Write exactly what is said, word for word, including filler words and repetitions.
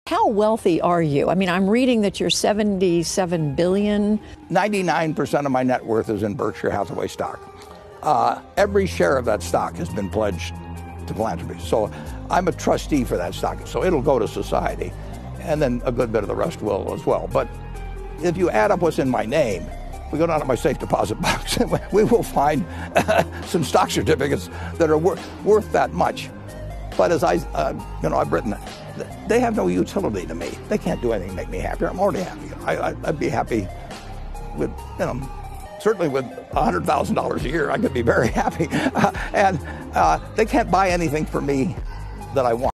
How wealthy are you? I mean, I'm reading that you're seventy-seven billion dollars. ninety-nine percent of my net worth is in Berkshire Hathaway stock. Uh, every share of that stock has been pledged to philanthropy. So I'm a trustee for that stock. So it'll go to society. And then a good bit of the rest will as well. But if you add up what's in my name, we go down to my safe deposit box, and we will find uh, some stock certificates that are wor- worth that much. But as I, uh, you know, I've written, they have no utility to me. They can't do anything to make me happier. I'm already happy. I, I, I'd be happy with, you know, certainly with one hundred thousand dollars a year, I could be very happy. Uh, and uh, they can't buy anything for me that I want.